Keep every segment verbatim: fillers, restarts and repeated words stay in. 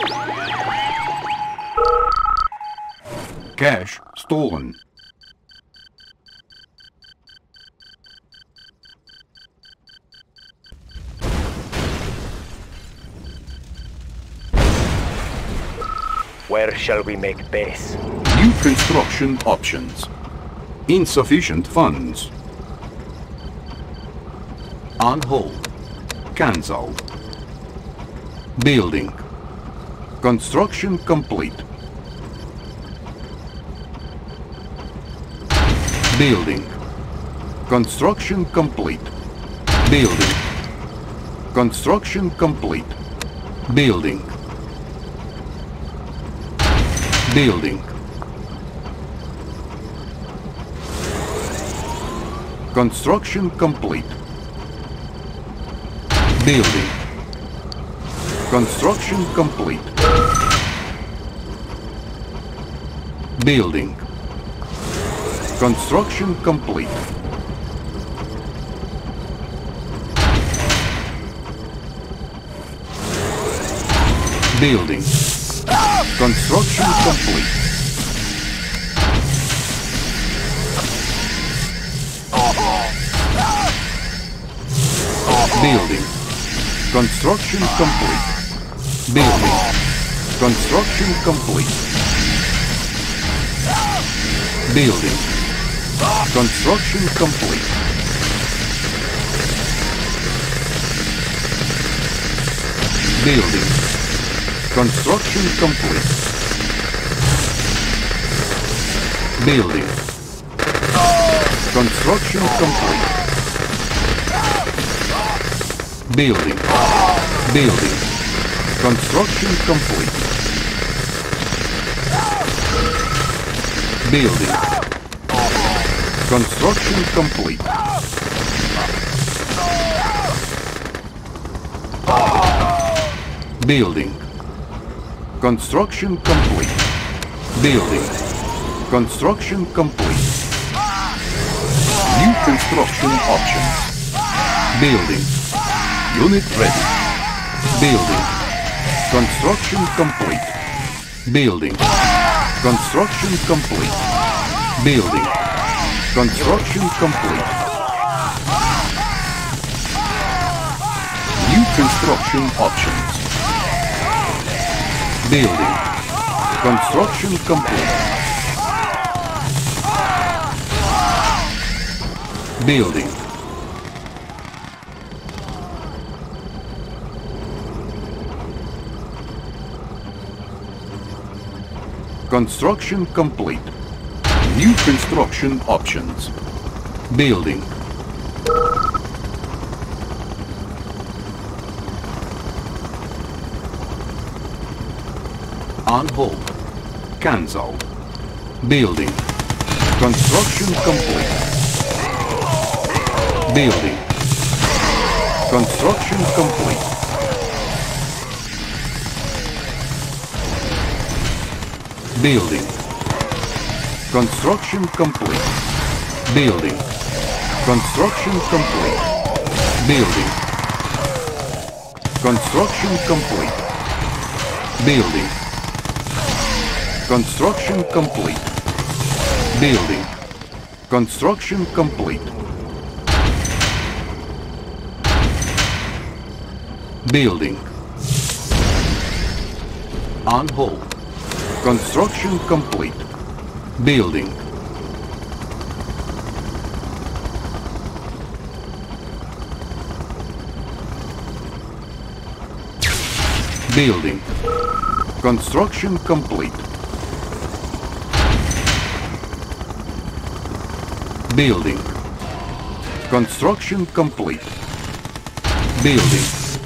Cash stolen. Where shall we make base? New construction options. Insufficient funds. On hold. Cancel. Building. Construction complete. Building. Construction complete. Building. Construction complete. Building. Building. Construction complete. Building. Construction complete. Building. Construction complete. Building. Construction complete. Building. Construction complete. Building. Construction complete. Building. Construction complete. Building. Construction complete. Building. Construction complete. Building. Building. Construction complete. Building. Construction complete. Building. Construction complete. Building. Construction complete. New construction options. Building. Unit ready. Building. Construction complete. Building. Construction complete. Building. Construction complete. New construction options. Building. Construction complete. Building. Construction complete. New construction options. Building. On hold. Cancel. Building. Construction complete. Building. Construction complete. Building. Construction complete. Building. Construction complete. Building. Construction complete. Building. Construction complete. Building. Construction complete. Building. On hold. Construction complete. Building. Building. Construction complete. Building. Construction complete. Building.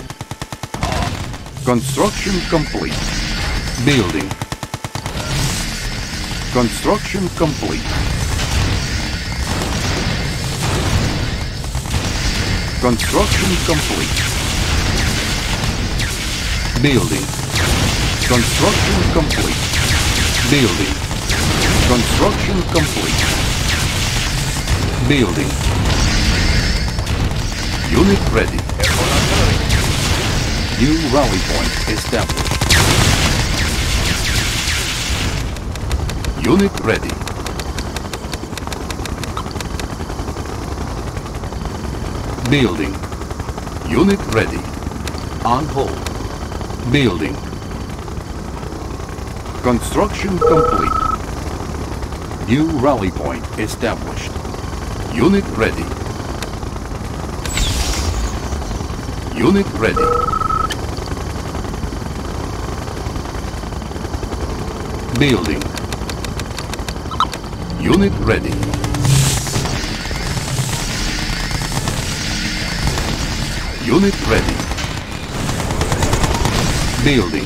Construction complete. Building. Construction complete. Construction complete. Building. Construction complete. Building. Construction complete. Building. Unit ready. New rally point established. Unit ready. Building. Unit ready. On hold. Building. Construction complete. New rally point established. Unit ready. Unit ready. Building. Unit ready. Unit ready. Building.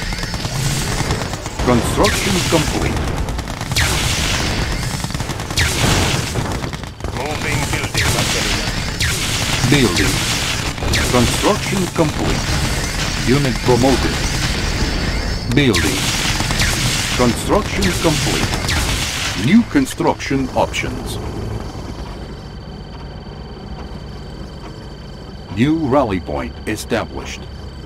Construction complete. Moving building material. Building. Construction complete. Unit promoted. Building. Construction complete. New construction options. New rally point established.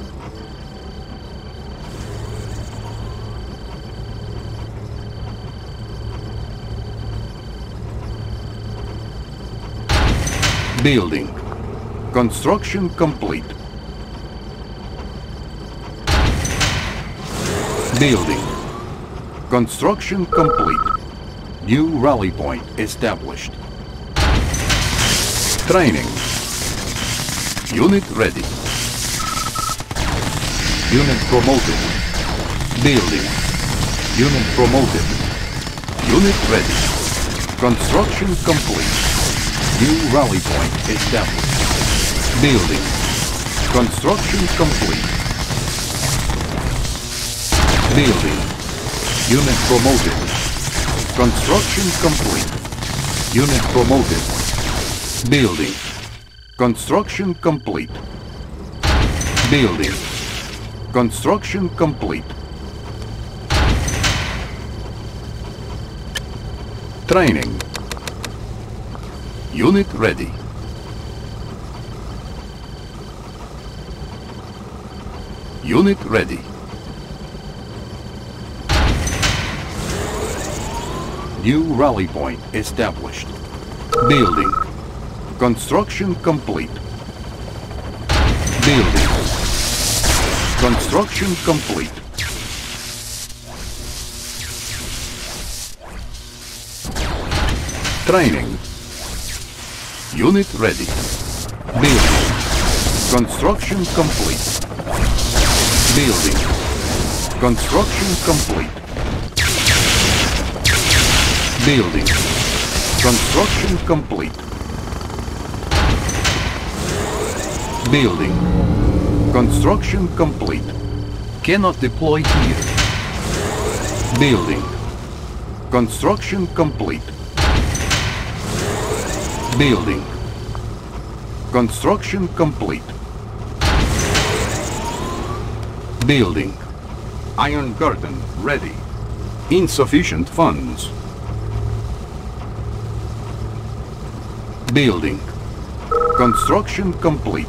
Building. Construction complete. Building. Construction complete. New rally point established. Training. Unit ready. Unit promoted. Building. Unit promoted. Unit ready. Construction complete. New rally point established. Building. Construction complete. Building. Unit promoted. Construction complete. Unit promoted. Building. Construction complete. Building. Construction complete. Training. Unit ready. Unit ready. New rally point established. Building. Construction complete. Building. Construction complete. Training. Unit ready. Building. Construction complete. Building. Construction complete. Building. Construction complete. Building. Construction complete. Cannot deploy here. Building. Construction complete. Building. Construction complete. Building. Iron curtain ready. Insufficient funds. Building. Construction complete.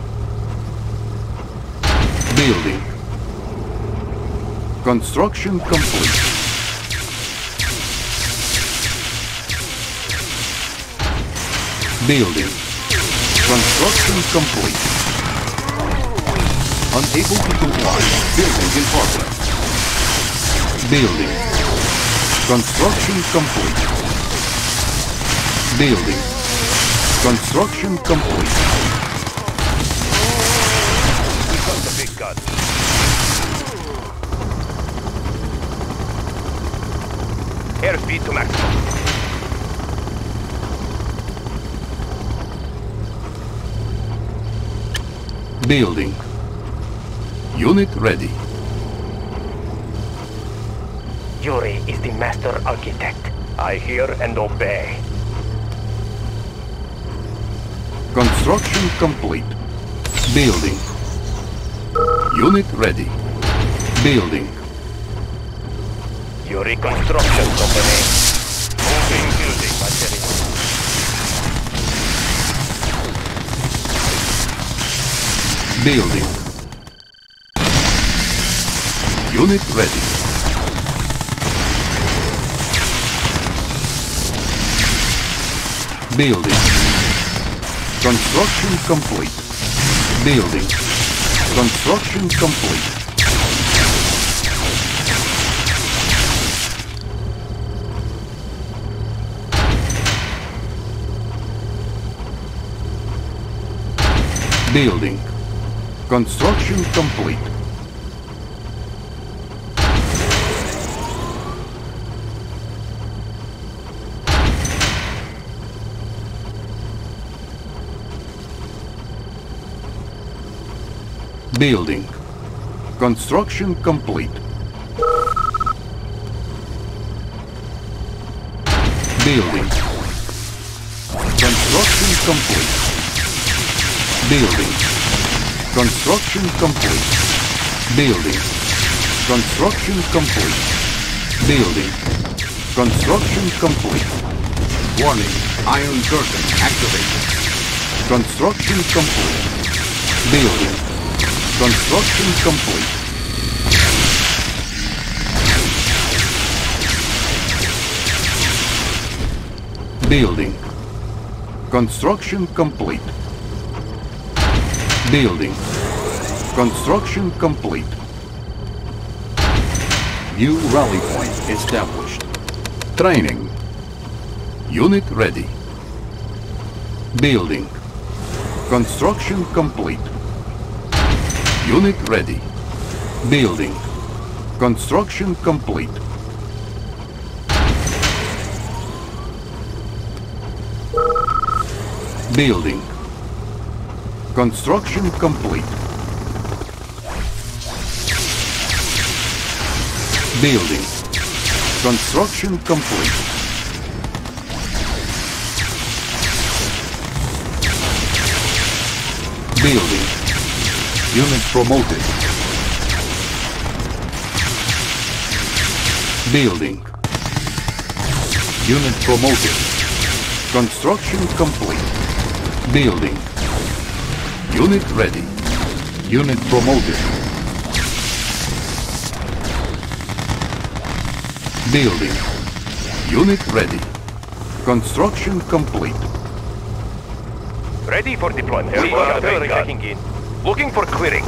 Building. Construction complete. Building. Construction complete. Unable to comply. Building in progress. Building. Construction complete. Building. Construction complete. We got the big gun. Airspeed to maximum. Building. Unit ready. Yuri is the master architect. I hear and obey. Construction complete. Building. Unit ready. Building. Yuri Construction Company. Moving building material. Building. Unit ready. Building. Construction complete. Building. Construction complete. Building. Construction complete. Building. Construction complete. Building. Construction complete. Building. Construction complete. Building. Construction complete. Building. Construction complete. Warning. Iron Curtain activated. Construction complete. Building. Construction complete. Building. Construction complete. Building. Construction complete. New rally point established. Training. Unit ready. Building. Construction complete. Unit ready. Building. Construction complete. Building. Construction complete. Building. Construction complete. Building. Unit promoted. Building. Unit promoted. Construction complete. Building. Unit ready. Unit promoted. Building. Unit ready. Construction complete. Ready for deployment. We are checking in. Looking for clearing.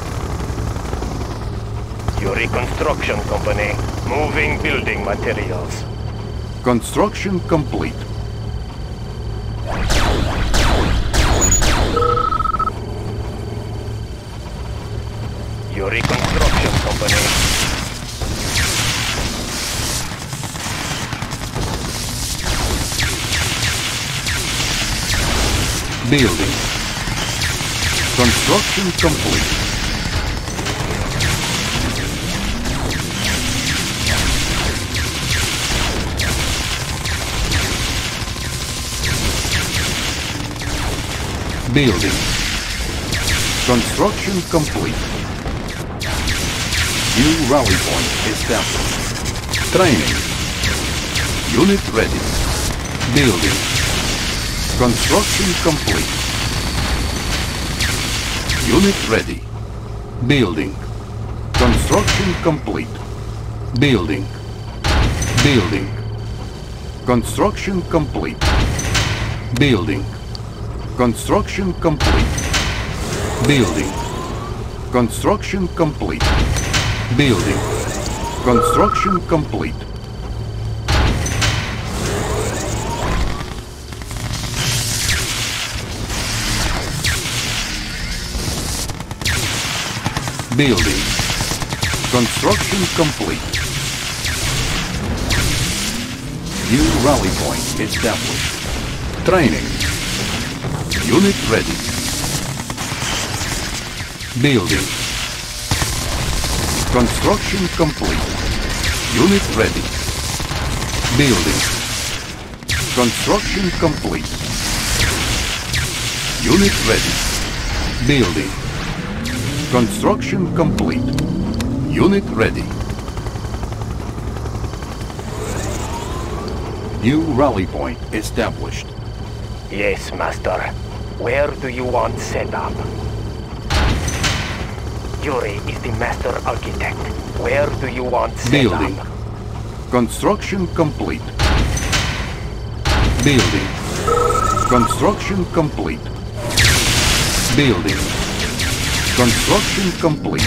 Yuri Construction Company. Moving building materials. Construction complete. Yuri Construction Company. Building. Construction complete. Building. Construction complete. New rally point established. Training. Unit ready. Building. Construction complete. Unit ready. Building. Construction complete. Building. Building. Construction complete. Building. Construction complete. Building. Construction complete. Building. Construction complete. Building. Construction complete. New rally point established. Training. Unit ready. Building. Construction complete. Unit ready. Building. Construction complete. Unit ready. Building. Construction complete. Unit ready. New rally point established. Yes, Master. Where do you want set up? Yuri is the Master Architect. Where do you want set Building. up? Construction complete. Building. Construction complete. Building. Construction complete.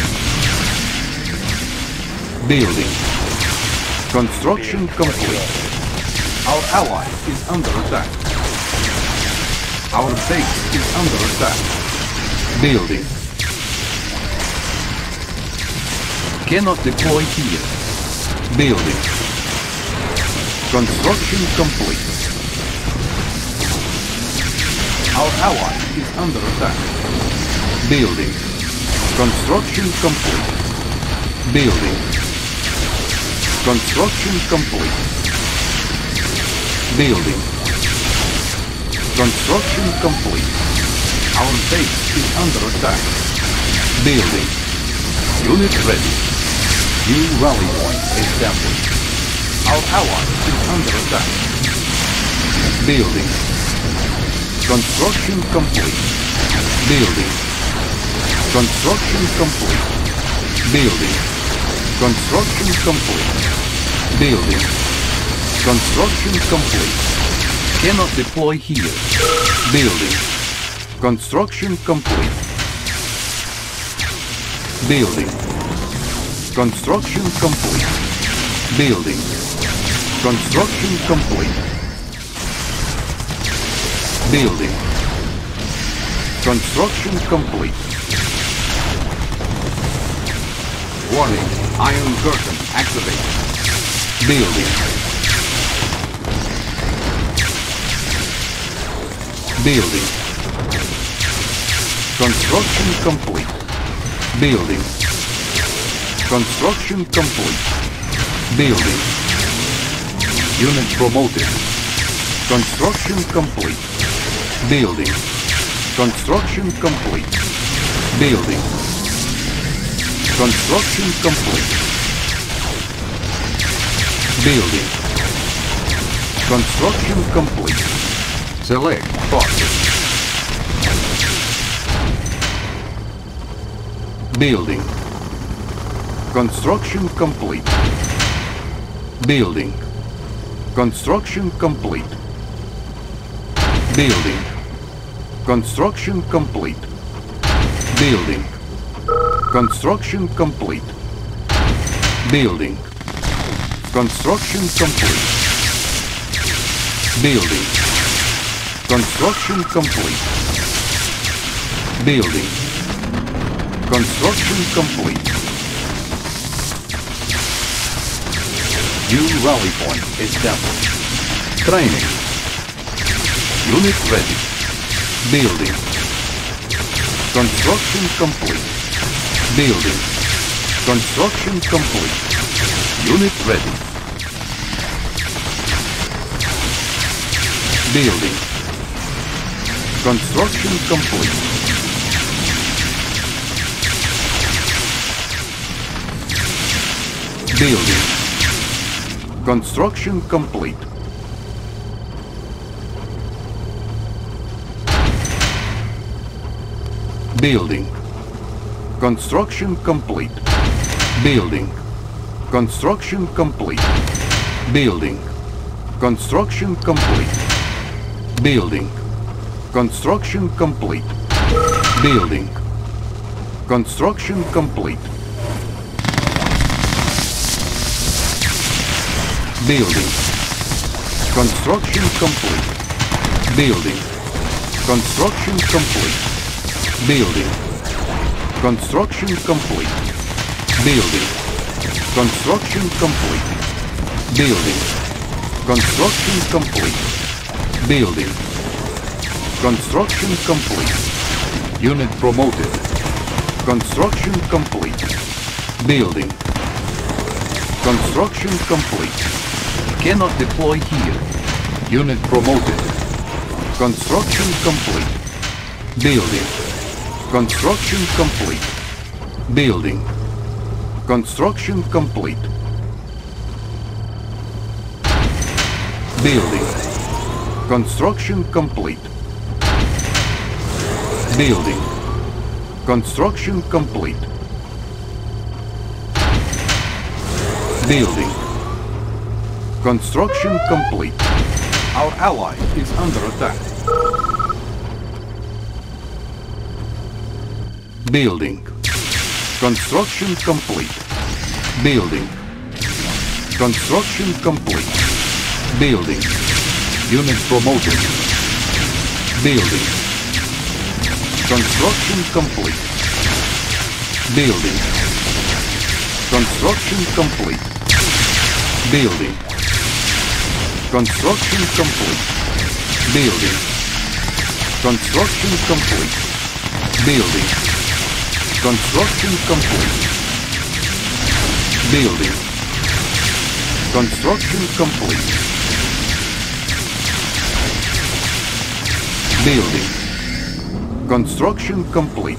Building. Construction complete. Our ally is under attack. Our base is under attack. Building. Cannot deploy here. Building. Construction complete. Our ally is under attack. Building. Construction complete. Building. Construction complete. Building. Construction complete. Our base is under attack. Building. Unit ready. New rally point established. Our ally is under attack. Building. Construction complete. Building. Construction complete. Building. Construction complete. Building. Construction complete. Cannot deploy here. Building. Construction complete. Building. Construction complete. Building. Construction complete. Building. Construction complete. Warning. Iron Curtain activated. Building. Building. Construction complete. Building. Construction complete. Building. Unit promoted. Construction complete. Building. Construction complete. Building. Construction complete. Building. Construction complete. Select target. Building. Construction complete. Building. Construction complete. Building. Construction complete. Building. Construction complete. Building. Construction complete. Building. Construction complete. Building. Construction complete. New rally point established. Training. Unit ready. Building. Construction complete. Building. Construction complete. Unit ready. Building. Construction complete. Building. Construction complete. Building. Construction complete. Building. Construction complete. Building. Construction complete. Building. Construction complete. Building. Construction complete. Building. Construction complete. Building. Construction complete. Building. Construction complete. Building. Construction complete. Building. Construction complete. Building. Construction complete. Unit promoted. Construction complete. Building. Construction complete. Cannot deploy here. Unit promoted. Construction complete. Building. Construction complete. Building. Construction complete. Building. Construction complete. Building. Construction complete. Building. Construction complete. Our ally is under attack. Building. Construction complete. Building. Construction complete. Building. Unit promoted. Building. Construction complete. Building. Construction complete. Building. Construction complete. Building. Construction complete. Building. Construction complete. Building. Construction complete. Building. Construction complete.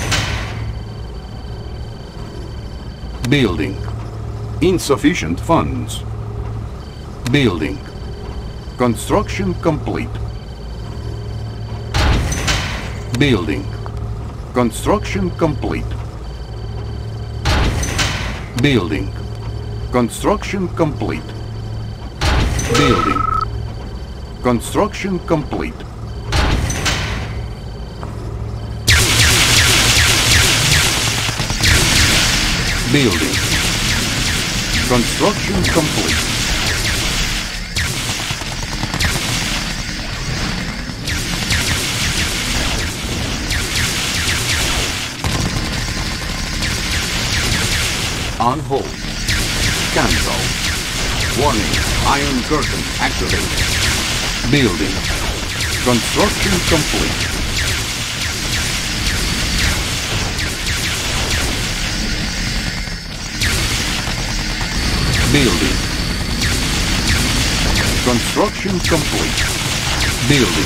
Building. Insufficient funds. Building. Construction complete. Building. Construction complete. Building. Construction complete. Building. Construction complete. Building. Construction complete. On hold. Cancel. Warning. Iron curtain activated. Building. Construction complete. Building. Construction complete. Building.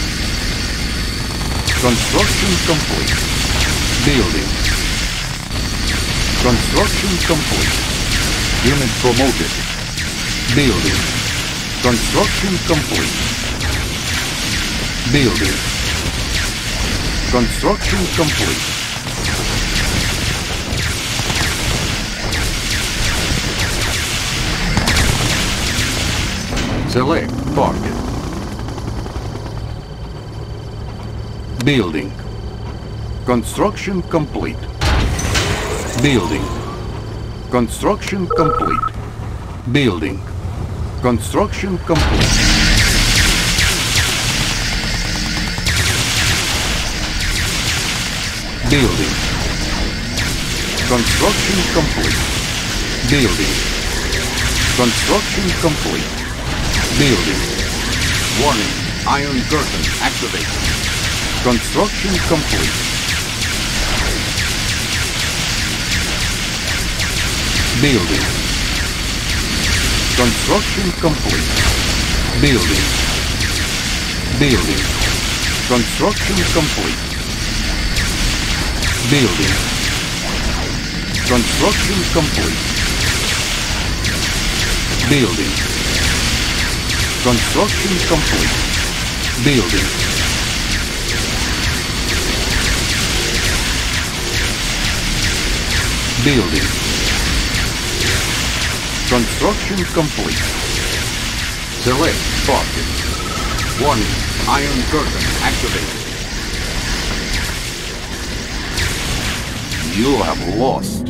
Construction complete. Building. Construction complete. Unit promoted. Building. Construction complete. Building. Construction complete. Select target. Building. Construction complete. Building. Construction complete. Building. Construction complete. Building. Construction complete. Building. Construction complete. Building. Warning. Iron curtain activated. Construction complete. Building. Construction complete. Building. Building. Construction complete. Building. Construction complete. Building. Construction complete. Building. Building. Construction complete. Select target. Warning. Iron curtain activated. You have lost.